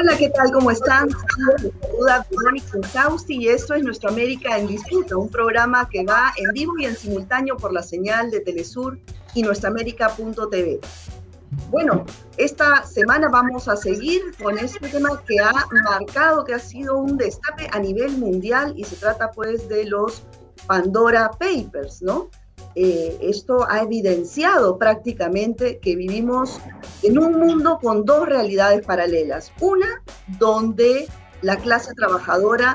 Hola, ¿qué tal? ¿Cómo están? Les saluda Verónica Incausti y esto es Nuestra América en Disputa, un programa que va en vivo y en simultáneo por la señal de Telesur y nuestraamerica.tv. Bueno, esta semana vamos a seguir con este tema que ha marcado, que ha sido un destape a nivel mundial y se trata pues de los Pandora Papers, ¿no? Esto ha evidenciado prácticamente que vivimos en un mundo con dos realidades paralelas. Una, donde la clase trabajadora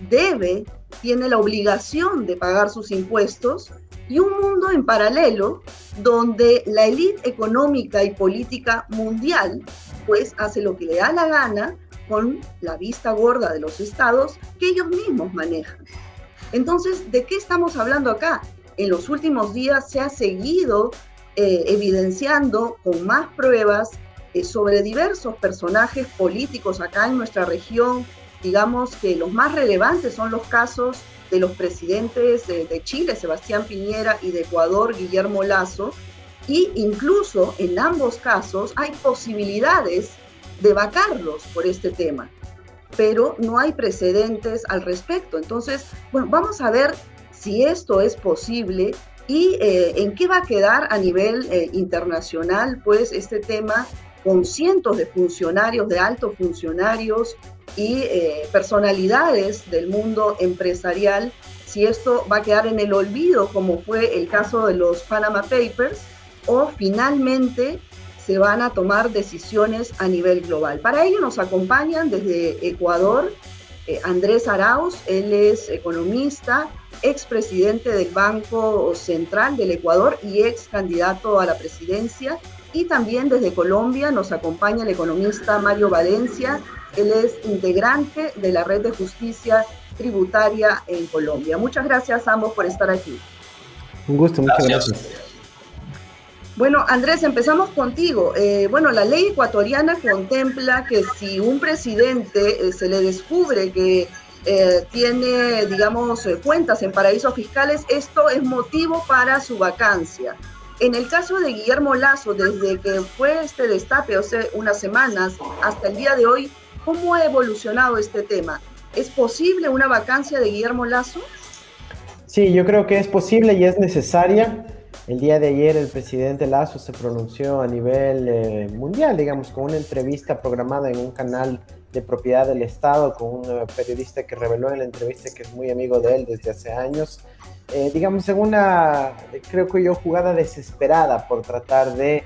tiene la obligación de pagar sus impuestos, y un mundo en paralelo donde la élite económica y política mundial pues hace lo que le da la gana con la vista gorda de los estados que ellos mismos manejan. Entonces, ¿de qué estamos hablando acá? En los últimos días se ha seguido evidenciando con más pruebas sobre diversos personajes políticos acá en nuestra región. Digamos que los más relevantes son los casos de los presidentes de Chile, Sebastián Piñera, y de Ecuador, Guillermo Lasso, y incluso en ambos casos hay posibilidades de vacarlos por este tema, pero no hay precedentes al respecto. Entonces, bueno, vamos a ver si esto es posible y en qué va a quedar a nivel internacional, pues este tema con cientos de funcionarios, de altos funcionarios y personalidades del mundo empresarial, si esto va a quedar en el olvido, como fue el caso de los Panama Papers, o finalmente se van a tomar decisiones a nivel global. Para ello nos acompañan desde Ecuador Andrés Arauz. Él es economista, expresidente del Banco Central del Ecuador y ex candidato a la presidencia. Y también desde Colombia nos acompaña el economista Mario Valencia. Él es integrante de la Red de Justicia Tributaria en Colombia. Muchas gracias a ambos por estar aquí. Un gusto, muchas gracias. Bueno, Andrés, empezamos contigo. Bueno, la ley ecuatoriana contempla que si un presidente se le descubre que tiene, digamos, cuentas en paraísos fiscales, esto es motivo para su vacancia. En el caso de Guillermo Lasso, desde que fue este destape hace unas semanas hasta el día de hoy, ¿cómo ha evolucionado este tema? ¿Es posible una vacancia de Guillermo Lasso? Sí, yo creo que es posible y es necesaria. El día de ayer el presidente Lasso se pronunció a nivel mundial, digamos, con una entrevista programada en un canal de propiedad del Estado con un periodista que reveló en la entrevista que es muy amigo de él desde hace años. Digamos, en una, creo que yo, jugada desesperada por tratar de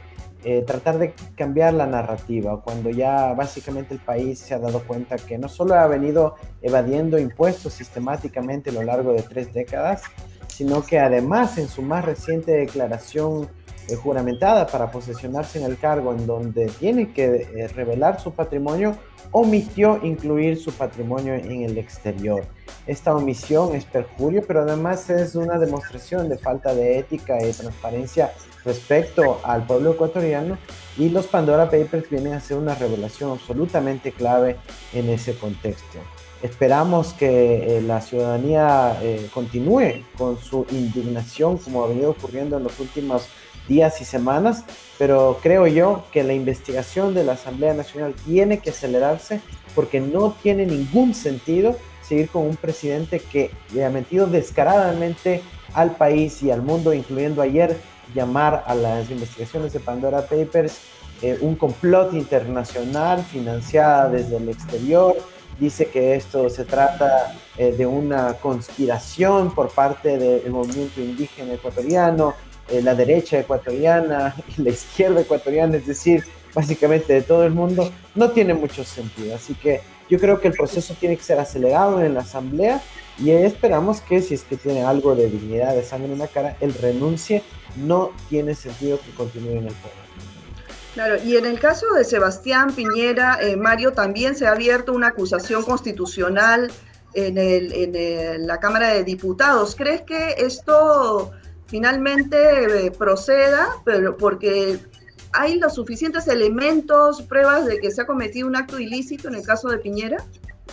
cambiar la narrativa, cuando ya básicamente el país se ha dado cuenta que no solo ha venido evadiendo impuestos sistemáticamente a lo largo de 3 décadas, sino que además en su más reciente declaración juramentada para posesionarse en el cargo, en donde tiene que revelar su patrimonio, omitió incluir su patrimonio en el exterior. Esta omisión es perjurio, pero además es una demostración de falta de ética y transparencia respecto al pueblo ecuatoriano, y los Pandora Papers vienen a ser una revelación absolutamente clave en ese contexto. Esperamos que la ciudadanía continúe con su indignación, como ha venido ocurriendo en los últimos días y semanas, pero creo yo que la investigación de la Asamblea Nacional tiene que acelerarse, porque no tiene ningún sentido seguir con un presidente que le ha mentido descaradamente al país y al mundo, incluyendo ayer llamar a las investigaciones de Pandora Papers un complot internacional financiada desde el exterior. Dice que esto se trata de una conspiración por parte del movimiento indígena ecuatoriano, la derecha ecuatoriana y la izquierda ecuatoriana, es decir, básicamente de todo el mundo. No tiene mucho sentido, así que yo creo que el proceso tiene que ser acelerado en la Asamblea, y esperamos que, si es que tiene algo de dignidad, de sangre en la cara, él renuncie. No tiene sentido que continúe en el poder. Claro, y en el caso de Sebastián Piñera, Mario, también se ha abierto una acusación constitucional en la Cámara de Diputados. ¿Crees que esto finalmente proceda, pero porque hay los suficientes elementos, pruebas de que se ha cometido un acto ilícito en el caso de Piñera?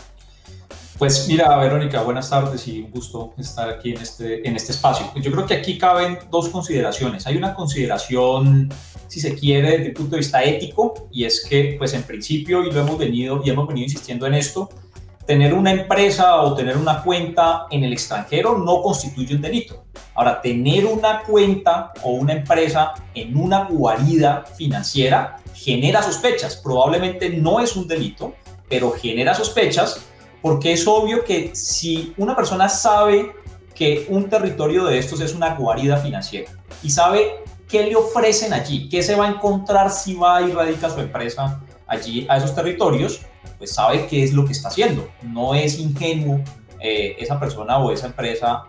Pues mira, Verónica, buenas tardes y un gusto estar aquí en este espacio. Yo creo que aquí caben dos consideraciones. Hay una consideración si se quiere, desde el punto de vista ético, y es que, pues en principio, y hemos venido insistiendo en esto, tener una empresa o tener una cuenta en el extranjero no constituye un delito. Ahora, tener una cuenta o una empresa en una guarida financiera genera sospechas. Probablemente no es un delito, pero genera sospechas porque es obvio que si una persona sabe que un territorio de estos es una guarida financiera y sabe qué le ofrecen allí, qué se va a encontrar si va y radica su empresa allí a esos territorios, pues sabe qué es lo que está haciendo. No es ingenuo esa persona o esa empresa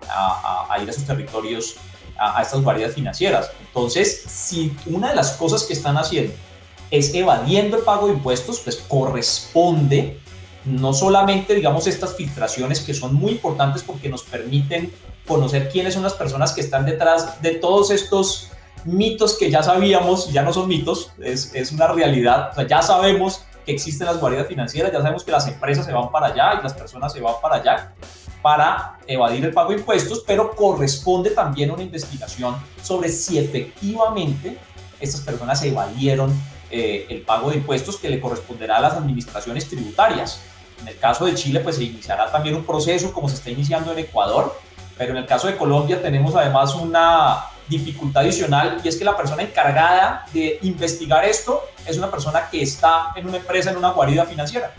a ir a sus territorios, a estas guaridas financieras. Entonces, si una de las cosas que están haciendo es evadiendo el pago de impuestos, pues corresponde no solamente, digamos, estas filtraciones que son muy importantes porque nos permiten conocer quiénes son las personas que están detrás de todos estos mitos que ya sabíamos, ya no son mitos, es una realidad. O sea, ya sabemos que existen las guaridas financieras, ya sabemos que las empresas se van para allá y las personas se van para allá para evadir el pago de impuestos, pero corresponde también una investigación sobre si efectivamente estas personas evadieron el pago de impuestos que le corresponderá a las administraciones tributarias. En el caso de Chile, pues se iniciará también un proceso como se está iniciando en Ecuador, pero en el caso de Colombia tenemos además una dificultad adicional y es que la persona encargada de investigar esto es una persona que está en una empresa, en una guarida financiera.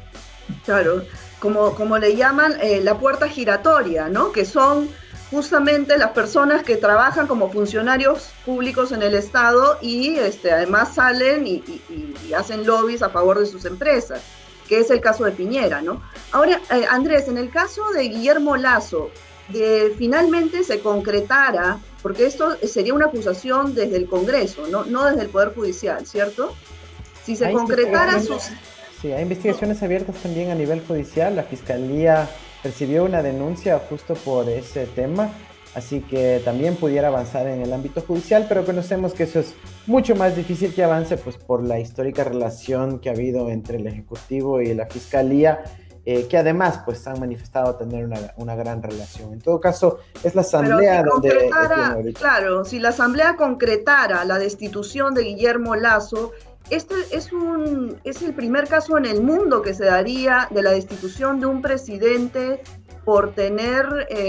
Claro, como le llaman la puerta giratoria, ¿no? Que son justamente las personas que trabajan como funcionarios públicos en el Estado y además salen y hacen lobbies a favor de sus empresas, que es el caso de Piñera, ¿no? Ahora, Andrés, en el caso de Guillermo Lasso, finalmente se concretara, porque esto sería una acusación desde el Congreso, no desde el Poder Judicial, ¿cierto? Si se concretara sus... Sí, hay investigaciones abiertas también a nivel judicial. La Fiscalía recibió una denuncia justo por ese tema, así que también pudiera avanzar en el ámbito judicial, pero conocemos que eso es mucho más difícil que avance, pues por la histórica relación que ha habido entre el Ejecutivo y la Fiscalía, que además pues han manifestado tener una gran relación. En todo caso, es la Asamblea donde... Claro, si la Asamblea concretara la destitución de Guillermo Lasso, este es el primer caso en el mundo que se daría de la destitución de un presidente por tener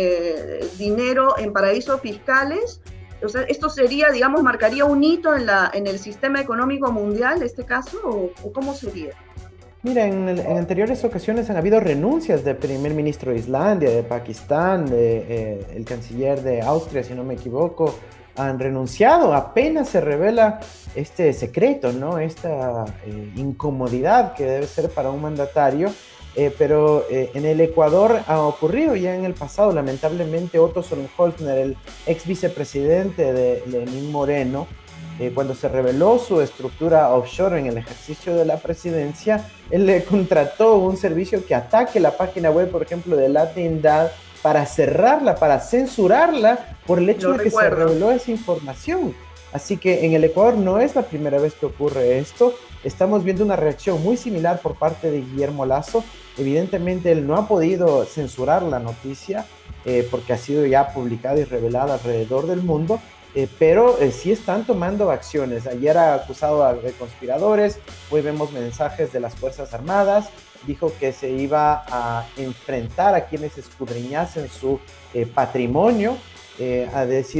dinero en paraísos fiscales. O sea, esto sería, digamos, marcaría un hito en el sistema económico mundial, este caso, o ¿cómo sería? Mira, en anteriores ocasiones han habido renuncias del primer ministro de Islandia, de Pakistán, el canciller de Austria, si no me equivoco, han renunciado. Apenas se revela este secreto, ¿no? Esta incomodidad que debe ser para un mandatario, pero en el Ecuador ha ocurrido ya en el pasado, lamentablemente. Otto Sonnenholzner, el ex vicepresidente de Lenín Moreno, cuando se reveló su estructura offshore en el ejercicio de la presidencia, él le contrató un servicio que ataque la página web, por ejemplo, de Latindad, para cerrarla, para censurarla, por el hecho de que se reveló esa información. Así que en el Ecuador no es la primera vez que ocurre esto. Estamos viendo una reacción muy similar por parte de Guillermo Lasso. Evidentemente él no ha podido censurar la noticia porque ha sido ya publicada y revelada alrededor del mundo, pero sí están tomando acciones. Ayer ha acusado de conspiradores, hoy vemos mensajes de las Fuerzas Armadas, dijo que se iba a enfrentar a quienes escudriñasen su patrimonio, ha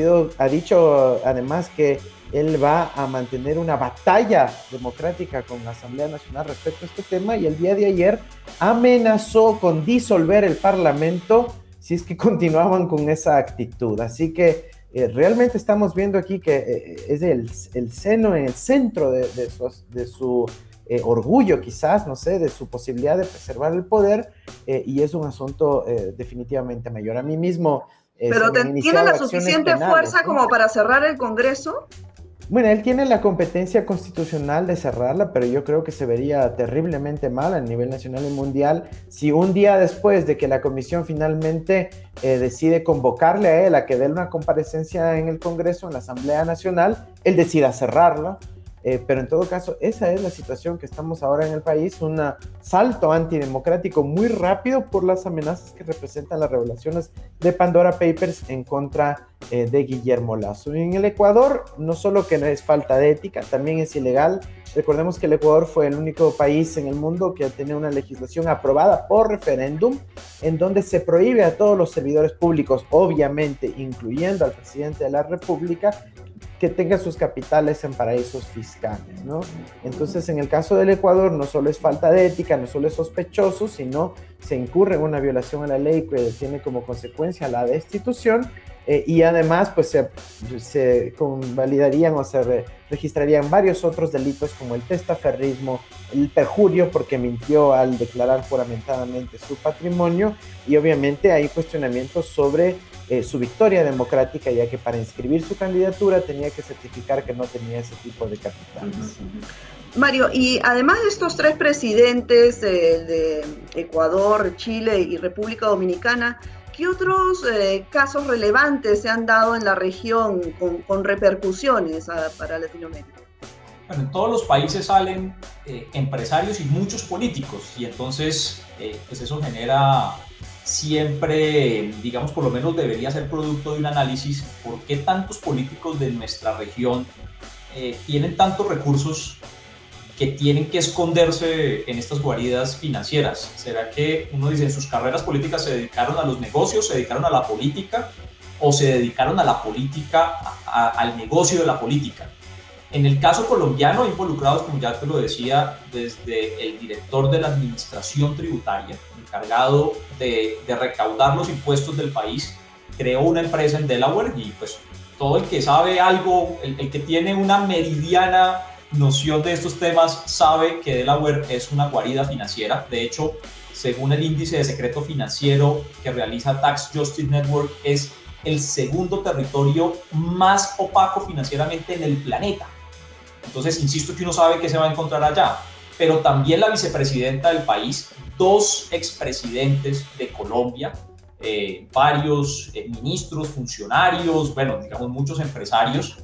dicho además que él va a mantener una batalla democrática con la Asamblea Nacional respecto a este tema, y el día de ayer amenazó con disolver el Parlamento si es que continuaban con esa actitud. Así que realmente estamos viendo aquí que es el seno en el centro de su orgullo, quizás, no sé, de su posibilidad de preservar el poder, y es un asunto definitivamente mayor. A mí mismo... ¿Pero tiene la suficiente fuerza, ¿no?, como para cerrar el Congreso? Bueno, él tiene la competencia constitucional de cerrarla, pero yo creo que se vería terriblemente mal a nivel nacional y mundial si un día después de que la comisión finalmente decide convocarle a él a que dé una comparecencia en el Congreso, en la Asamblea Nacional, él decida cerrarla. pero en todo caso, esa es la situación que estamos ahora en el país, un salto antidemocrático muy rápido por las amenazas que representan las revelaciones de Pandora Papers en contra de Guillermo Lasso. Y en el Ecuador, no solo que no es falta de ética, también es ilegal. Recordemos que el Ecuador fue el único país en el mundo que tiene una legislación aprobada por referéndum, en donde se prohíbe a todos los servidores públicos, obviamente incluyendo al presidente de la República, que tenga sus capitales en paraísos fiscales, ¿no? Entonces, en el caso del Ecuador, no solo es falta de ética, no solo es sospechoso, sino se incurre en una violación a la ley que tiene como consecuencia la destitución, y además, pues se convalidarían o se registrarían varios otros delitos como el testaferrismo, el perjurio porque mintió al declarar juramentadamente su patrimonio, y obviamente hay cuestionamientos sobre su victoria democrática, ya que para inscribir su candidatura tenía que certificar que no tenía ese tipo de capitales. Mario, y además de estos tres presidentes de Ecuador, Chile y República Dominicana, ¿qué otros casos relevantes se han dado en la región con repercusiones para Latinoamérica? Bueno, en todos los países salen empresarios y muchos políticos, y entonces pues eso genera siempre, digamos, por lo menos debería ser producto de un análisis, ¿por qué tantos políticos de nuestra región tienen tantos recursos que tienen que esconderse en estas guaridas financieras? ¿Será que uno dice en sus carreras políticas se dedicaron a los negocios, se dedicaron a la política, o se dedicaron a la política, al negocio de la política? En el caso colombiano, involucrados, como ya te lo decía, desde el director de la administración tributaria, encargado de recaudar los impuestos del país, creó una empresa en Delaware, y pues todo el que sabe algo, el que tiene una meridiana noción de estos temas, sabe que Delaware es una guarida financiera. De hecho, según el índice de secreto financiero que realiza Tax Justice Network, es el segundo territorio más opaco financieramente en el planeta. Entonces, insisto que uno sabe que se va a encontrar allá, pero también la vicepresidenta del país, dos expresidentes de Colombia, varios ministros, funcionarios, bueno, digamos muchos empresarios,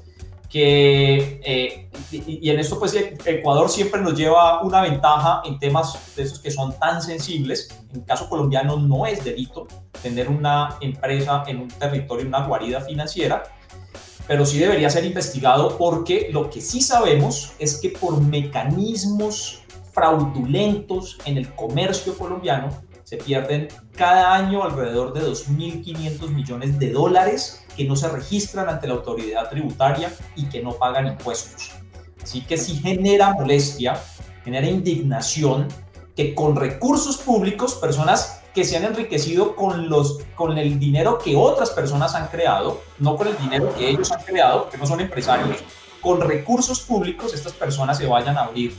que, y en esto pues Ecuador siempre nos lleva una ventaja en temas de esos que son tan sensibles. En el caso colombiano no es delito tener una empresa en un territorio, una guarida financiera, pero sí debería ser investigado, porque lo que sí sabemos es que por mecanismos fraudulentos en el comercio colombiano se pierden cada año alrededor de 2.500 millones de dólares que no se registran ante la autoridad tributaria y que no pagan impuestos. Así que sí genera molestia, genera indignación que con recursos públicos, personas que se han enriquecido con el dinero que otras personas han creado, no con el dinero que ellos han creado, que no son empresarios, con recursos públicos estas personas se vayan a abrir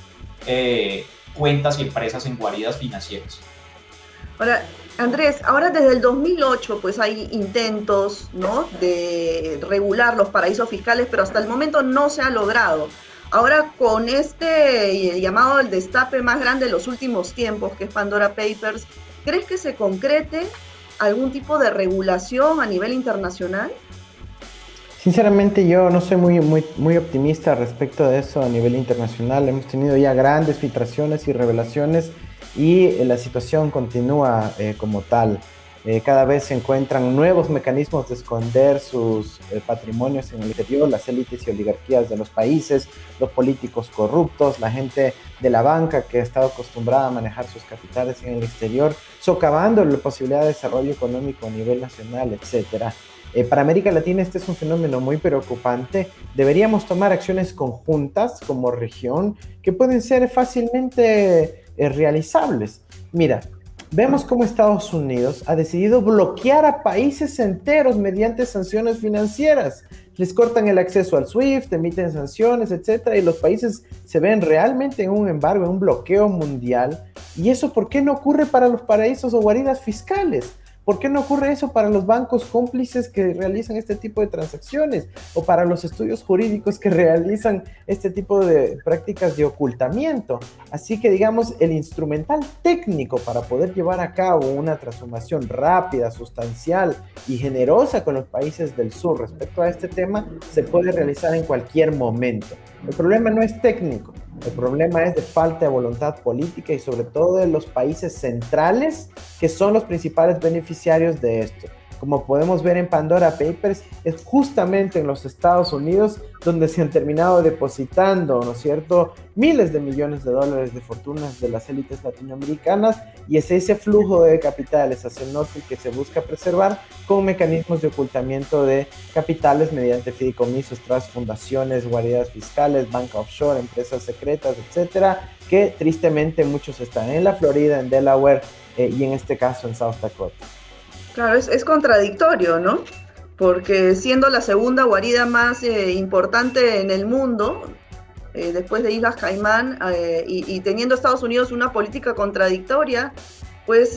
cuentas y empresas en guaridas financieras. Ahora, Andrés, ahora desde el 2008 pues hay intentos, ¿no?, de regular los paraísos fiscales, pero hasta el momento no se ha logrado. Ahora con este llamado el destape más grande de los últimos tiempos, que es Pandora Papers, ¿crees que se concrete algún tipo de regulación a nivel internacional? Sinceramente yo no soy muy optimista respecto de eso a nivel internacional. Hemos tenido ya grandes filtraciones y revelaciones, y la situación continúa como tal. Cada vez se encuentran nuevos mecanismos de esconder sus patrimonios en el exterior, las élites y oligarquías de los países, los políticos corruptos, la gente de la banca que ha estado acostumbrada a manejar sus capitales en el exterior, socavando la posibilidad de desarrollo económico a nivel nacional, etc. Para América Latina este es un fenómeno muy preocupante. Deberíamos tomar acciones conjuntas como región que pueden ser fácilmente realizables. Mira, vemos cómo Estados Unidos ha decidido bloquear a países enteros mediante sanciones financieras. Les cortan el acceso al SWIFT, emiten sanciones, etc. Y los países se ven realmente en un embargo, en un bloqueo mundial. ¿Y eso por qué no ocurre para los paraísos o guaridas fiscales? ¿Por qué no ocurre eso para los bancos cómplices que realizan este tipo de transacciones o para los estudios jurídicos que realizan este tipo de prácticas de ocultamiento? Así que, digamos, el instrumental técnico para poder llevar a cabo una transformación rápida, sustancial y generosa con los países del sur respecto a este tema se puede realizar en cualquier momento. El problema no es técnico, el problema es de falta de voluntad política y sobre todo de los países centrales que son los principales beneficiarios de esto. Como podemos ver en Pandora Papers, es justamente en los Estados Unidos donde se han terminado depositando, ¿no es cierto?, miles de millones de dólares de fortunas de las élites latinoamericanas, y es ese flujo de capitales hacia el norte que se busca preservar con mecanismos de ocultamiento de capitales mediante fideicomisos, tras fundaciones, guaridas fiscales, banca offshore, empresas secretas, etcétera, que tristemente muchos están en la Florida, en Delaware y en este caso en South Dakota. Claro, es contradictorio, ¿no? Porque siendo la segunda guarida más importante en el mundo, después de Islas Caimán, y teniendo Estados Unidos una política contradictoria, pues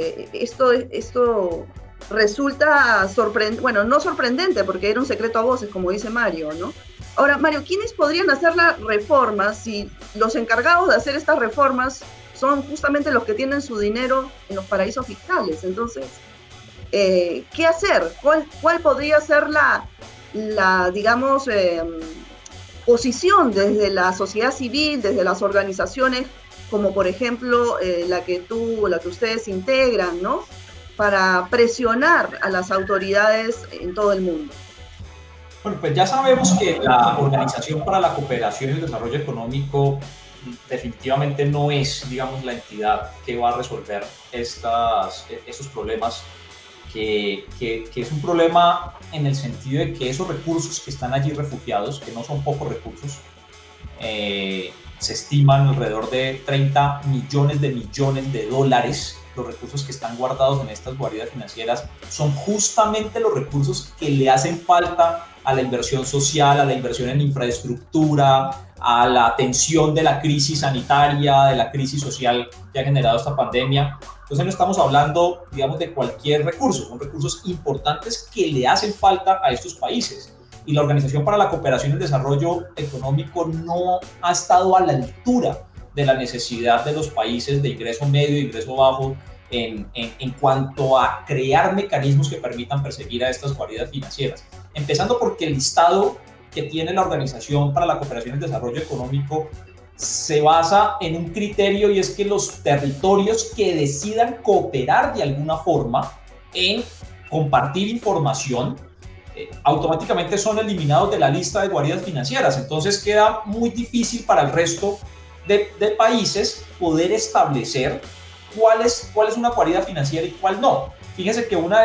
esto resulta sorprendente, bueno, no sorprendente, porque era un secreto a voces, como dice Mario, ¿no? Ahora, Mario, ¿quiénes podrían hacer las reformas si los encargados de hacer estas reformas son justamente los que tienen su dinero en los paraísos fiscales? Entonces, ¿qué hacer? ¿Cuál podría ser la digamos, posición desde la sociedad civil, desde las organizaciones, como por ejemplo la que ustedes integran, ¿no?, para presionar a las autoridades en todo el mundo? Bueno, pues ya sabemos que la Organización para la Cooperación y el Desarrollo Económico definitivamente no es, digamos, la entidad que va a resolver estos problemas, que es un problema en el sentido de que esos recursos que están allí refugiados, que no son pocos recursos, se estiman alrededor de 30 millones de dólares. Los recursos que están guardados en estas guaridas financieras son justamente los recursos que le hacen falta a la inversión social, a la inversión en infraestructura, a la atención de la crisis sanitaria, de la crisis social que ha generado esta pandemia. Entonces no estamos hablando, digamos, de cualquier recurso, son recursos importantes que le hacen falta a estos países. Y la Organización para la Cooperación y el Desarrollo Económico no ha estado a la altura de la necesidad de los países de ingreso medio y ingreso bajo en cuanto a crear mecanismos que permitan perseguir a estas guaridas financieras. Empezando porque el listado que tiene la Organización para la Cooperación y el Desarrollo Económico se basa en un criterio, y es que los territorios que decidan cooperar de alguna forma en compartir información automáticamente son eliminados de la lista de guaridas financieras. Entonces queda muy difícil para el resto de países poder establecer cuál es una guarida financiera y cuál no. Fíjense que una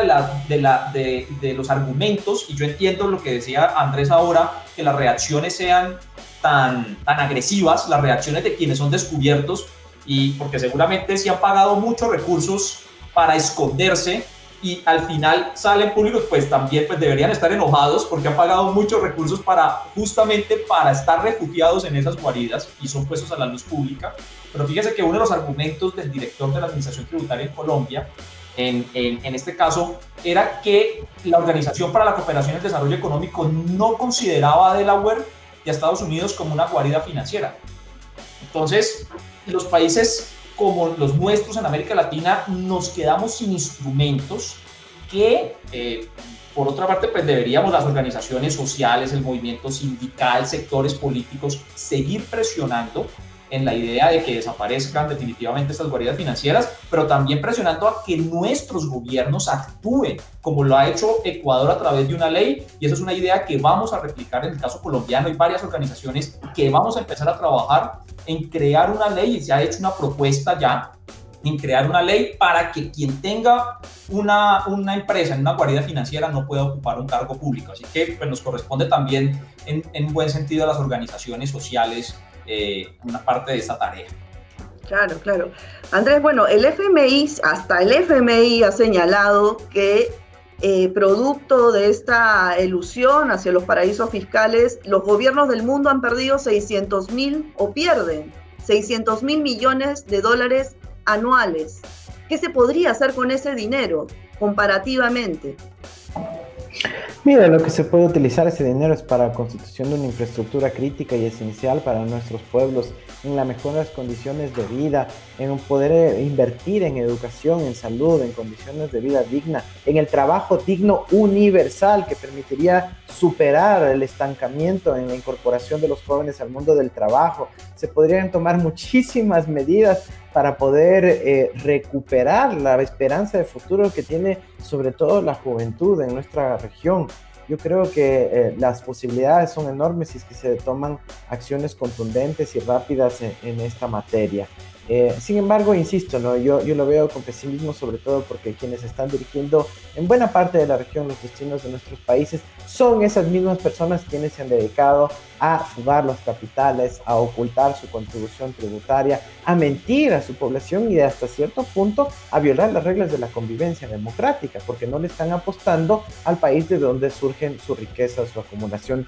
de los argumentos, y yo entiendo lo que decía Andrés ahora, que las reacciones sean tan agresivas, las reacciones de quienes son descubiertos, y porque seguramente se han pagado muchos recursos para esconderse y al final salen públicos, pues también pues deberían estar enojados porque han pagado muchos recursos justamente para estar refugiados en esas guaridas y son puestos a la luz pública. Pero fíjense que uno de los argumentos del director de la Administración Tributaria en Colombia, en este caso, era que la Organización para la Cooperación y el Desarrollo Económico no consideraba a Delaware y a Estados Unidos como una guarida financiera. Entonces, los países como los nuestros en América Latina nos quedamos sin instrumentos que, por otra parte, pues deberíamos las organizaciones sociales, el movimiento sindical, sectores políticos, seguir presionando en la idea de que desaparezcan definitivamente estas guaridas financieras, pero también presionando a que nuestros gobiernos actúen, como lo ha hecho Ecuador a través de una ley, y esa es una idea que vamos a replicar en el caso colombiano. Hay varias organizaciones que vamos a empezar a trabajar en crear una ley, y se ha hecho una propuesta ya, en crear una ley para que quien tenga una empresa en una guarida financiera no pueda ocupar un cargo público. Así que pues, nos corresponde también en buen sentido a las organizaciones sociales una parte de esta tarea. Claro, claro. Andrés, bueno, el FMI, hasta el FMI ha señalado que producto de esta elusión hacia los paraísos fiscales, los gobiernos del mundo han perdido 600.000 o pierden 600.000 millones de dólares anuales. ¿Qué se podría hacer con ese dinero? comparativamente? Mira, lo que se puede utilizar ese dinero es para la constitución de una infraestructura crítica y esencial para nuestros pueblos, en las mejores condiciones de vida, en poder invertir en educación, en salud, en condiciones de vida digna, en el trabajo digno universal que permitiría superar el estancamiento en la incorporación de los jóvenes al mundo del trabajo. Se podrían tomar muchísimas medidas para poder recuperar la esperanza de futuro que tiene sobre todo la juventud en nuestra región. Yo creo que las posibilidades son enormes si es que se toman acciones contundentes y rápidas en esta materia. Sin embargo, insisto, ¿no? Yo lo veo con pesimismo, sobre todo porque quienes están dirigiendo en buena parte de la región los destinos de nuestros países son esas mismas personas quienes se han dedicado a fugar los capitales, a ocultar su contribución tributaria, a mentir a su población y hasta cierto punto a violar las reglas de la convivencia democrática, porque no le están apostando al país de donde surgen su riqueza, su acumulación,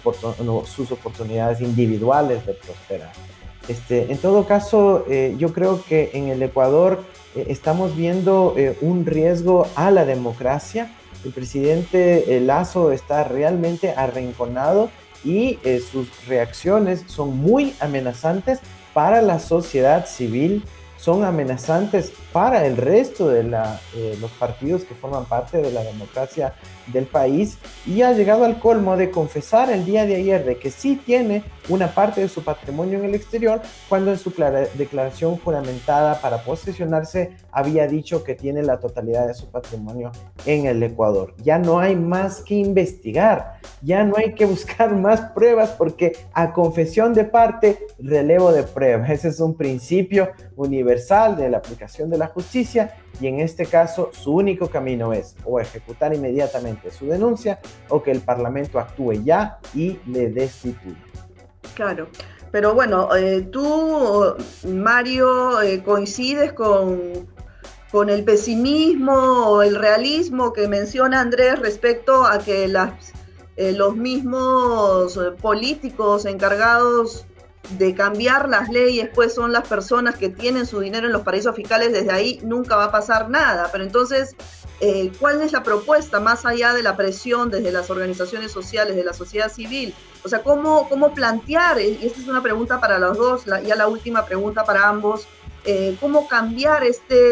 sus oportunidades individuales de prosperar. En todo caso, yo creo que en el Ecuador estamos viendo un riesgo a la democracia. El presidente Lasso está realmente arrinconado y sus reacciones son muy amenazantes para la sociedad civil, son amenazantes para el resto de los partidos que forman parte de la democracia del país, y ha llegado al colmo de confesar el día de ayer de que sí tiene una parte de su patrimonio en el exterior, cuando en su declaración juramentada para posesionarse había dicho que tiene la totalidad de su patrimonio en el Ecuador. Ya no hay más que investigar, ya no hay que buscar más pruebas, porque a confesión de parte, relevo de prueba. Ese es un principio universal de la aplicación de la justicia, y en este caso su único camino es o ejecutar inmediatamente su denuncia o que el Parlamento actúe ya y le destituya. Claro, pero bueno, tú, Mario, coincides con el pesimismo o el realismo que menciona Andrés respecto a que los mismos políticos encargados de cambiar las leyes, pues son las personas que tienen su dinero en los paraísos fiscales, desde ahí nunca va a pasar nada. Pero entonces, ¿cuál es la propuesta más allá de la presión desde las organizaciones sociales, de la sociedad civil? O sea, ¿cómo plantear? Y esta es una pregunta para los dos, ya la última pregunta para ambos. ¿Cómo cambiar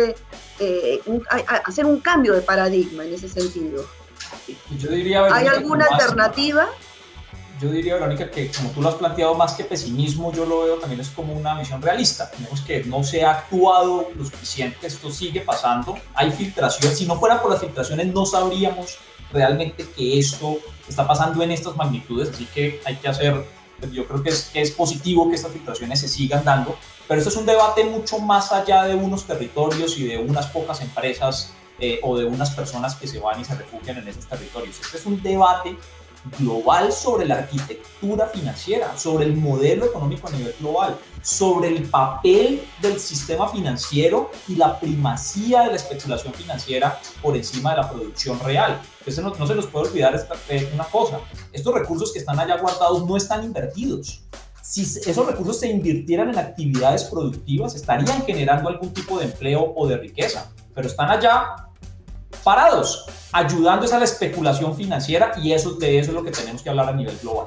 hacer un cambio de paradigma en ese sentido? Yo diría, ¿Hay alguna alternativa? Yo diría, Verónica, que como tú lo has planteado, más que pesimismo, yo lo veo también es como una visión realista. Tenemos que no se ha actuado lo suficiente, esto sigue pasando, hay filtraciones. Si no fuera por las filtraciones, no sabríamos realmente que esto está pasando en estas magnitudes, así que hay que hacer, yo creo que es positivo que estas filtraciones se sigan dando, pero esto es un debate mucho más allá de unos territorios y de unas pocas empresas o de unas personas que se van y se refugian en esos territorios. Este es un debate global sobre la arquitectura financiera, sobre el modelo económico a nivel global, sobre el papel del sistema financiero y la primacía de la especulación financiera por encima de la producción real. Entonces no se nos puede olvidar una cosa: estos recursos que están allá guardados no están invertidos. Si esos recursos se invirtieran en actividades productivas, estarían generando algún tipo de empleo o de riqueza, pero están allá parados, ayudando a la especulación financiera, y de eso es lo que tenemos que hablar a nivel global.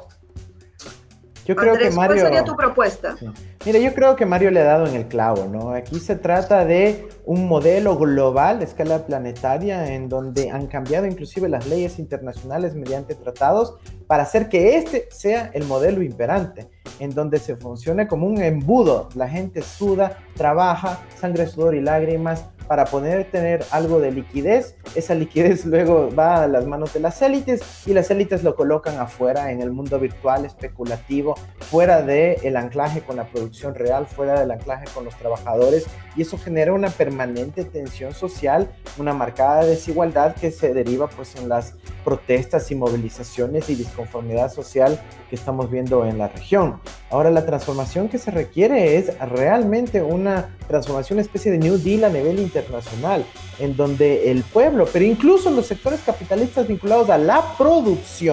Yo creo Andrés, que Mario, ¿cuál sería tu propuesta? Sí. Mira, yo creo que Mario le ha dado en el clavo, ¿no? Aquí se trata de un modelo global de escala planetaria, en donde han cambiado inclusive las leyes internacionales mediante tratados para hacer que este sea el modelo imperante, en donde se funcione como un embudo. La gente suda, trabaja, sangre, sudor y lágrimas para poder tener algo de liquidez. Esa liquidez luego va a las manos de las élites, y las élites lo colocan afuera en el mundo virtual especulativo, fuera del anclaje con la producción real, fuera del anclaje con los trabajadores, y eso genera una permanente tensión social, una marcada desigualdad que se deriva pues en las protestas y movilizaciones y disconformidad social que estamos viendo en la región. Ahora, la transformación que se requiere es realmente una transformación, una especie de New Deal a nivel internacional, en donde el pueblo, pero incluso los sectores capitalistas vinculados a la producción,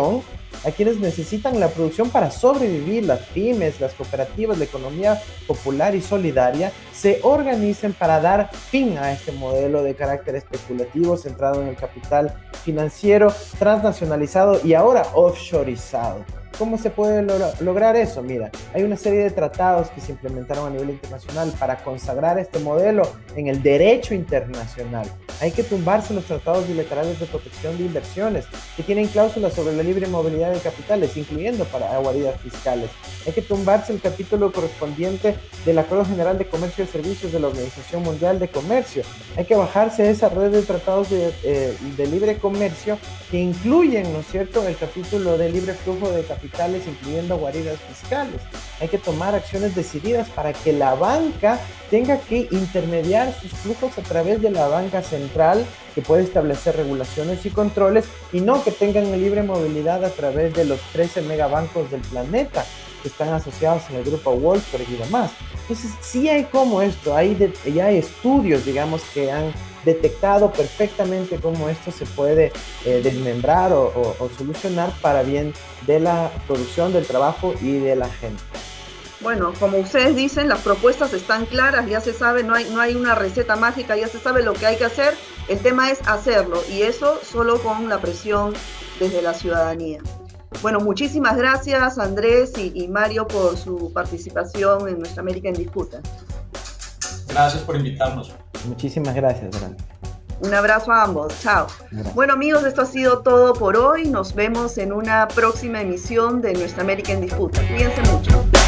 a quienes necesitan la producción para sobrevivir. Las pymes, las cooperativas, la economía popular y solidaria se organicen para dar fin a este modelo de carácter especulativo centrado en el capital financiero transnacionalizado y ahora offshoreizado. ¿Cómo se puede lograr eso? Mira, hay una serie de tratados que se implementaron a nivel internacional para consagrar este modelo en el derecho internacional. Hay que tumbarse los tratados bilaterales de protección de inversiones que tienen cláusulas sobre la libre movilidad de capitales, incluyendo para guaridas fiscales. Hay que tumbarse el capítulo correspondiente del Acuerdo General de Comercio y Servicios de la Organización Mundial de Comercio. Hay que bajarse a esa red de tratados de libre comercio que incluyen, ¿no es cierto?, el capítulo de libre flujo de capitales, incluyendo guaridas fiscales. Hay que tomar acciones decididas para que la banca tenga que intermediar sus flujos a través de la banca central, que puede establecer regulaciones y controles, y no que tengan libre movilidad a través de los 13 megabancos del planeta que están asociados en el grupo Wall Street y demás. Entonces, sí hay como esto, ya hay estudios, digamos, que han detectado perfectamente cómo esto se puede desmembrar o solucionar para bien de la producción, del trabajo y de la gente. Bueno, como ustedes dicen, las propuestas están claras, ya se sabe, no hay una receta mágica, ya se sabe lo que hay que hacer, el tema es hacerlo, y eso solo con la presión desde la ciudadanía. Bueno, muchísimas gracias Andrés y Mario por su participación en Nuestra América en Disputa. Gracias por invitarnos. Muchísimas gracias, Grant. Un abrazo a ambos, chao. Gracias. Bueno amigos, esto ha sido todo por hoy, nos vemos en una próxima emisión de Nuestra América en Disputa. Cuídense mucho.